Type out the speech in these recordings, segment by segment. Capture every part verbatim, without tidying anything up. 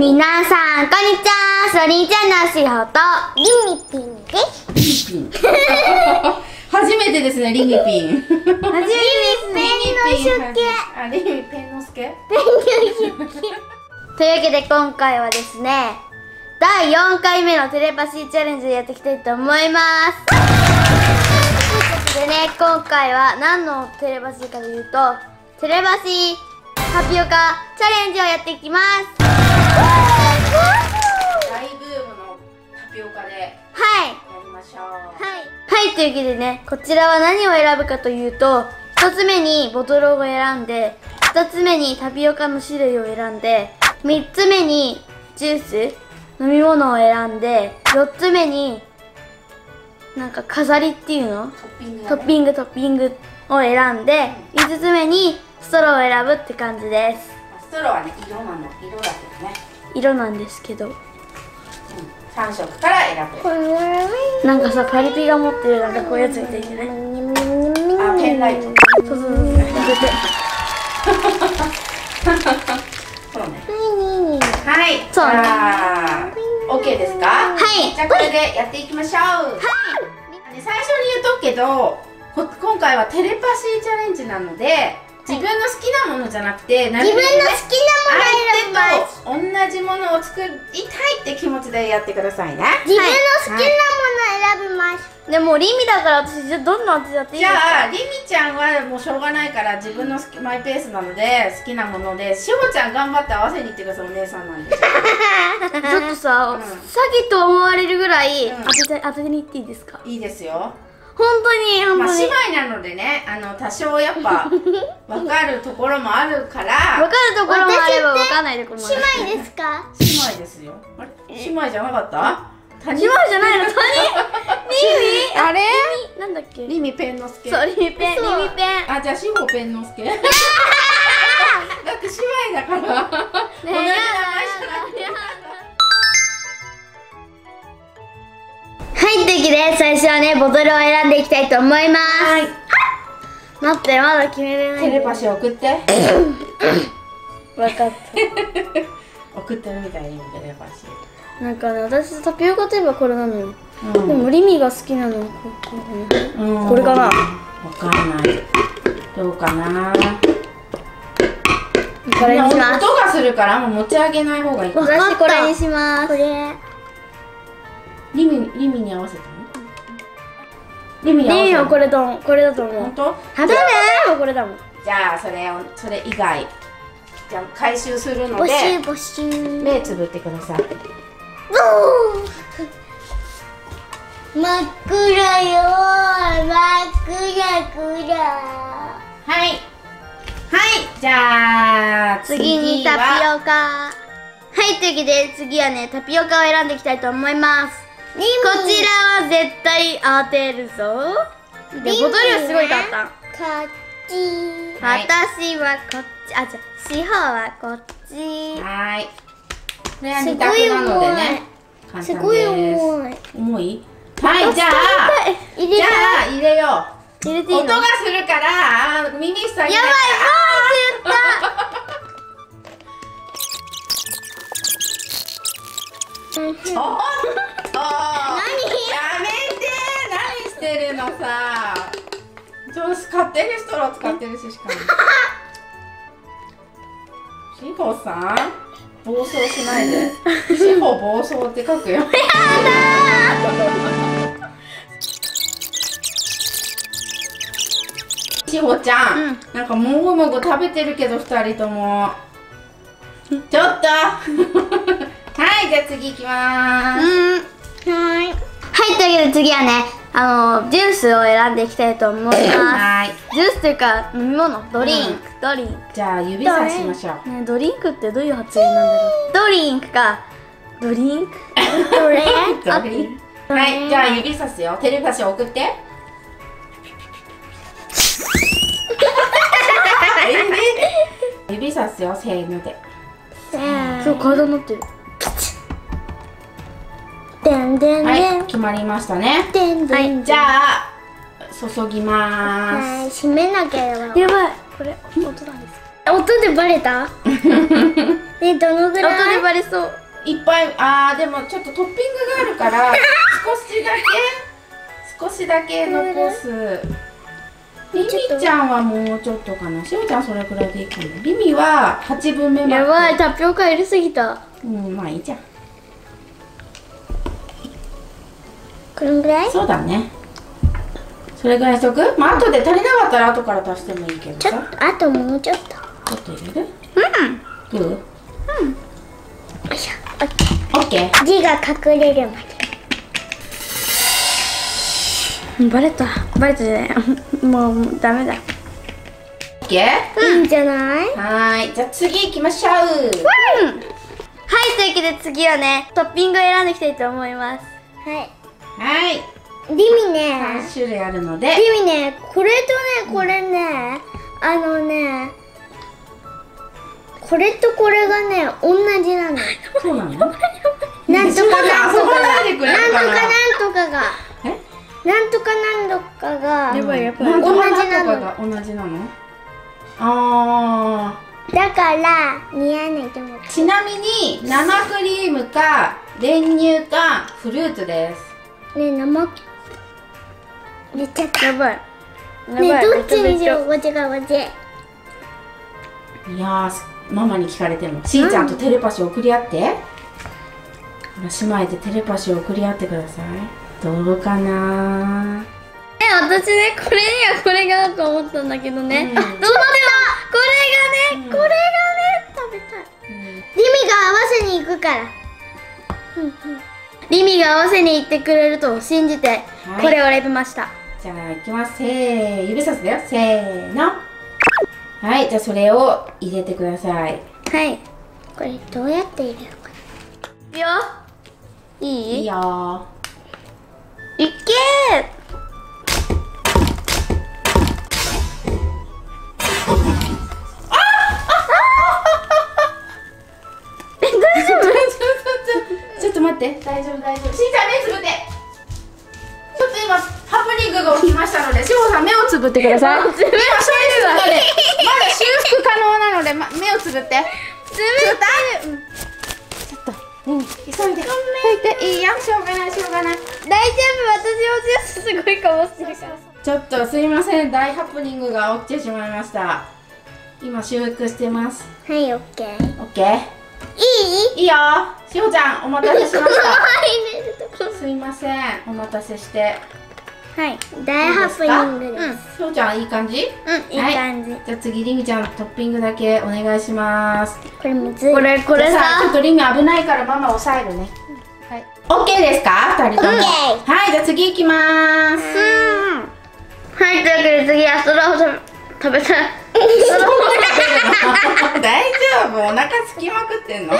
皆さんこんにちは。ソリンちゃんのしほとリミピンです。 リミピン初めてですね、リミピン。初めてですね。あ、リミペンのすけ。 というわけで今回はですね、だいよんかいめのテレパシーチャレンジでやっていきたいと思います。でね、今回は何のテレパシーかというと、テレパシータピオカチャレンジをやっていきます。 大ブームのタピオカではいやりましょう。 はい、はい、というわけでね、こちらは何を選ぶかというと、ひとつめにボトルを選んで、ふたつめにタピオカの種類を選んで、みっつめにジュース飲み物を選んで、よっつめになんか飾りっていうのトッピング、ね、 トッピングトッピングを選んで、いつつめにストローを選ぶって感じです。 ストローはね、色なの、色だけどね。 色なんですけど、うん、 さんしょくから選ぶ。 なんかさ、パリピが持ってるなんかこういうやつみたいじゃない？ あ、ペンライト。 そうそうそうそう。 そうね。はい。 そうね。 オッケーですか？ はい。 じゃあこれでやっていきましょう。はい。最初に言っとくけど、こ今回はテレパシーチャレンジなので、自分の好きなものじゃなくて、 自分の好きなものを選びます。 相手と同じものを作りたいって気持ちでやってくださいね。 自分の好きなものを選びます。でもリミだから私じゃどんどんやっていいですか？じゃあリミちゃんはもうしょうがないから自分の好きマイペースなので好きなもので、しほちゃん頑張って合わせに行ってください。お姉さんなんで。ちょっとさ、うん、詐欺と思われるぐらい、うん、当てて当てに行っていいですか？いいいですよ。 本当に本当に、まあ、 姉妹なのでね、あの多少やっぱ分かるところもあるから分かるところもあれば分かんないところもある。姉妹ですか？ 姉妹ですよ。あれ姉妹じゃなかった？ 姉妹じゃないの？他人？リミ？ あれ？ なんだっけ？ リミペンのすけ。 そう、リミペン、リミペン。 あ、じゃあしほペンのすけ。だって姉妹だから。ねえ、同じ名前じゃなくて。はい、というわけで最初はね、ボトルを選んでいきたいと思います。はい。 待って、まだ決めれない。 テレパシー送って。 分かった。 送ってるみたいにテレパシー。 なんかね、私タピオカといえばこれなのよ。うん、でもリミが好きなのはこれ、うん、これかな。わかんない。どうかな。 これにします。 音がするからもう持ち上げない方がいい。 私これにします。これ。 リミリミに合わせたの？リミに合わせたの？リミはこれとこれだと思う。 本当？ はだね。これだもん。じゃあそれをそれ以外じゃあ回収するので。 募集募集。 目つぶってください。 真っ暗よ、真っ暗暗。 はいはい、じゃあ次にタピオカ。はい、というわけで次はね、タピオカを選んでいきたいと思います。こちらは絶対当てるぞ。で、ボトルはすごい簡単。こっち。私はこっち。あ、じゃあしほはこっち。 はい。これは二択なのでね、簡単です。すごい重い。重い？はい、じゃあ、じゃあ入れよう。入れていいの？音がするから、耳塞いで。 やばい、もうって言った。 おっと、やめて、何してるのさ。上手、勝手にストロー使ってるし、しかも。しほさん、暴走しないで。しほ暴走って書くよ。やだー。しほちゃん、うん、なんかもぐもぐ食べてるけど、二人とも。ちょっと。はい、じゃあ次行きまーす。 うん、はい。はい、というわけで次はね、あのジュースを選んでいきたいと思います。はい。ジュースというか飲み物、ドリンク、うん、ドリンク。 じゃあ指さしましょう。 ね、ドリンクってどういう発音なんだろう。ドリンクか、ドリンク。ドリンク。 はい、じゃあ指さすよ。テレパシー送って。指さすよ、せーので。 そう、体乗ってる。 はい、決まりましたね。はい、じゃあ注ぎまーす。 閉めなければ。やばい、これ音なんです。音でバレた？ ね、どのぐらい？ 音でバレそう。 いっぱい、あーでもちょっとトッピングがあるから少しだけ少しだけ残す。リミちゃんはもうちょっとかな。しおちゃんそれくらいでいいかな。リミははちぶんめまで。 やばい、タピオカ入れすぎた。 うん、まあいいじゃん。 このぐらい？ そうだね。それぐらいしとく？まあ後で足りなかったら後から足してもいいけどさ。 ちょっと、あともうちょっと。 ちょっと入れる？ うん。 どう？うん。 よいしょ。 オッケー。 字が隠れるまで。 バレた。バレたじゃない。もうダメだ。 オッケー？ いいんじゃない？ はーい。じゃあ次行きましょう。 うん。はい、というわけで次はね、トッピングを選んでいきたいと思います。 はい。 はい。 リミね。 さん種類あるので。 リミね、これとね、これね、あのね、これとこれがね、同じなの。 そうなの？ なんとかなんとかが、なんとかなんとかが、 え？ なんとかなんとかが、 やばいやばい。 なんとかなんとか同じなの。 が同じなの？あだから似合わないと思う。 ー。ちなみに生クリームか練乳かフルーツです。 ね、生めっちゃった。 やばい。やばね、 い。 どっちにしよう？ めこっちかこっち。 いやー、ママに聞かれてもしーちゃんとテレパシー送り合って、ほら姉妹でテレパシー送り合ってください。どうかな。 え、私ね、これにはこれが合うと思ったんだけどね。 うんどうしてもこれがね、 うんこれがね、食べたい。 うんリミが合わせに行くから。 リミが合わせに行ってくれると信じて、 はいこれを選びました。 じゃあいきます。せー、指さすだよ。せーの。はい、じゃあそれを入れてください。 はい。 これどうやって入れるかいくよ。いい？ いいよいけー。大丈夫ちょっと待って。大丈夫大丈夫。しーちゃん目つぶって。ちょっと今ハプニングが起きましたので、しほさん目をつぶってください。今そういうので、まだ修復可能なので、ま、目をつぶって。 つぶってる。 ちょっと、うん、急いで。急いでいいよ。しょうがないしょうがない。 大丈夫、私もすごいかもしてるから。 ちょっとすいません、大ハプニングが起きてしまいました。今修復してます。 な。はい、オッケー。 オッケー。 いい？ いいよ。しほちゃんお待たせしました。 入れるところ。 すいません、お待たせして。 はい。 大ハプニングうん。 です。 しほちゃんいい感じ？ うん、いい感じ。 じゃあ次りみちゃんトッピングだけお願いします。 これむずい。 これ、これじゃあちょっさ。 とりみ危ないからママ押さえるね。はい。オッケーですか？二人とも。 オッケはい、じゃあ次行きまーす。 うん。はい、というわけで次はストローを食べ食べたい。ストローを大丈夫、お腹すきまくってんの。はい。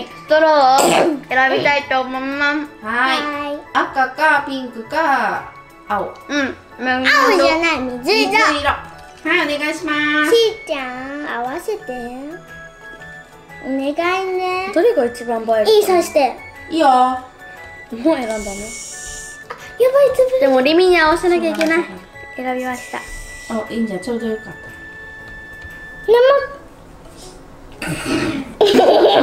ストローを選びたいと思います。 はい。 は赤かピンクか青。 うん。 い。青じゃない、水水色。 色。はい、お願いします。 しーちゃん、合わせて。お願いね。 どれが一番映える？ いい、さして。やいいよ。 もう選んだね。 ばい、つぶでもリミに合わせなきゃいけない。選びました。 あ、いいんじゃん、ちょうどよかった。生。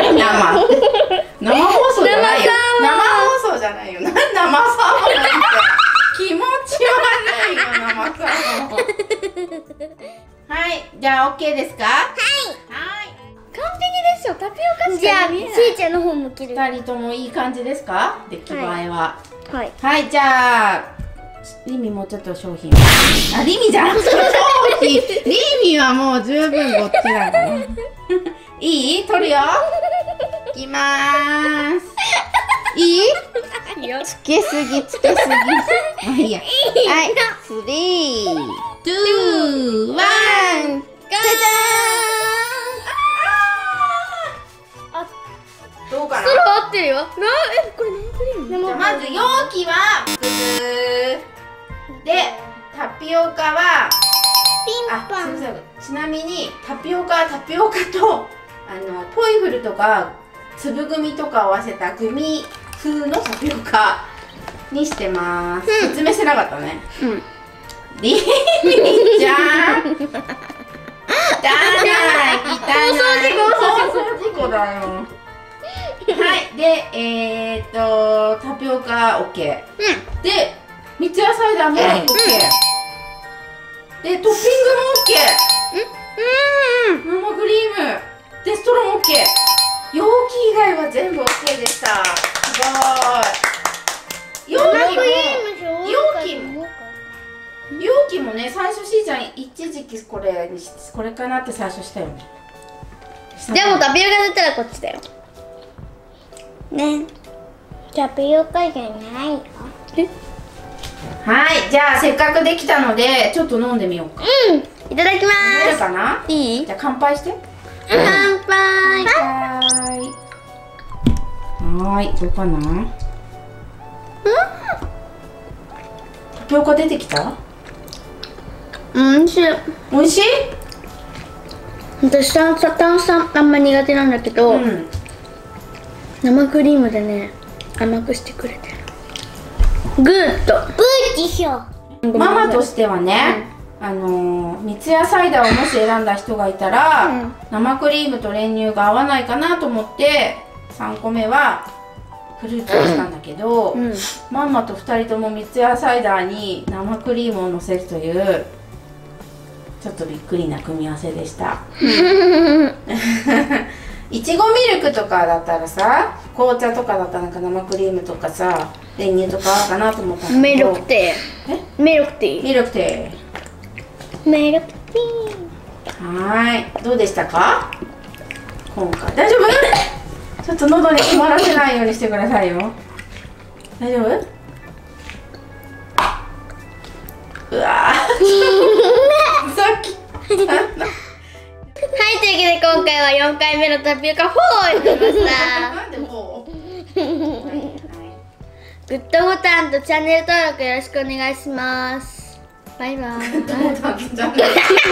生放送じゃないよ。生放送じゃないよ。なん生サーモンって気持ち悪いよ、生サーモン。はい、じゃあ OK ですか？はい。はい。 完璧でしょ。タピオカしじゃあ、しか見えない。 ーちゃんの方向ける。 二人ともいい感じですか？出来栄えは。 はい。 はい、じゃあリミもうちょっと商品。あ、リミじゃなくて商品。リミはもう十分こっちだから。いい？取るよ。いきまーす。いい？つけすぎつけすぎ。まあいいや。はい。スリー、ツー、ワン。じゃじゃーん。あー。どうかな？ ストロー合ってるよ。な、え、これ生クリーム？ じゃあまず容器はブブーで、タピオカはピンポン。 あ、すみません。ちなみにタピオカはタピオカとあのポイフルとか粒グミとかを合わせたグミ風のタピオカにしてます。 うん説明してなかったね。 うん。 リミちゃん。汚い汚そうだよ。はい、で、えー、っとタピオカ オーケー、うん、で三ツ矢サイダーも オーケー、うん、でトッピングも オーケー、うん、生クリームでストローも オーケー、容器以外は全部 オーケー でした。すごい。容器も容器も容器もね、最初しーちゃん一時期これにこれかなって最初したよね。 でもタピオカだったらこっちだよね。 タピオカじゃないよ。 はい、じゃあせっかくできたのでちょっと飲んでみようか。 うん、いただきます。 飲めるかな。いい？じゃあ乾杯して。 乾杯。 はーい。はーい、どうかな。うん。タピオカ出てきた？ おいしい。 おいしい？ 私炭酸あんま苦手なんだけど、うん、生クリームでね甘くしてくれてる。グッド。 グッでしょ。 ママとしてはね、うん、あのー、三ツ矢サイダーをもし選んだ人がいたら、うん、生クリームと練乳が合わないかなと思ってさんこめはフルーツにしたんだけど、うん、ママとふたりとも三ツ矢サイダーに生クリームをのせるというちょっとびっくりな組み合わせでした。いちごミルクとかだったらさ、紅茶とかだったらなんか生クリームとかさ、練乳とか合うかなと思ったんだけど。 ミルクティー。え？ミルクティー。 ミルクティー。ミルクティー。はーい、どうでしたか？今回大丈夫？ちょっと喉に詰まらせないようにしてくださいよ。大丈夫？うわー。さっき。 はい、というわけで今回はよんかいめのタピオカフォーをやりました。 なんでもうグッドボタンとチャンネル登録よろしくお願いします。バイバイ。グッドボタンとチャンネル登録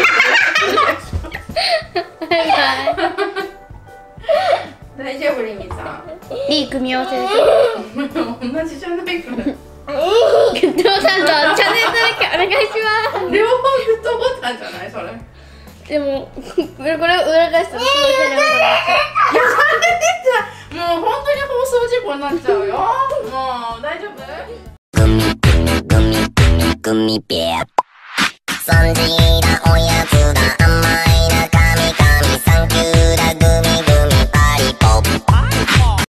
バイバイ。 大丈夫、リミさん。いい組み合わせでしょ。同じじゃないから。グッドボタンとチャンネル登録お願いします。 両方グッドボタンじゃないそれ。 でもこれを裏返すとすごい大変なことになっちゃう。 いや、それでじゃもう本当に放送事故になっちゃうよ。もう大丈夫？グミグミグミグミグミペア。そんじがおやつだ。